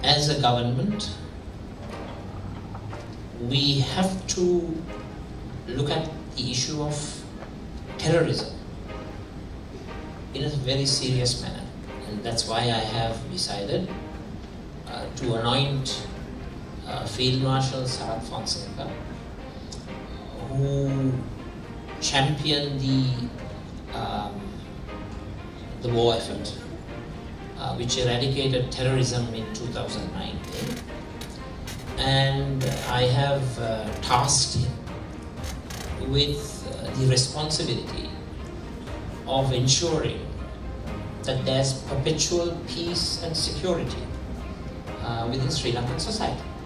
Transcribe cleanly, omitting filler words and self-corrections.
as a government, we have to look at the issue of terrorism in a very serious manner. And that's why I have decided to anoint Field Marshal Sarath Fonseka, who championed the war effort, which eradicated terrorism in 2019. And I have tasked him with the responsibility of ensuring that there's perpetual peace and security within Sri Lankan society.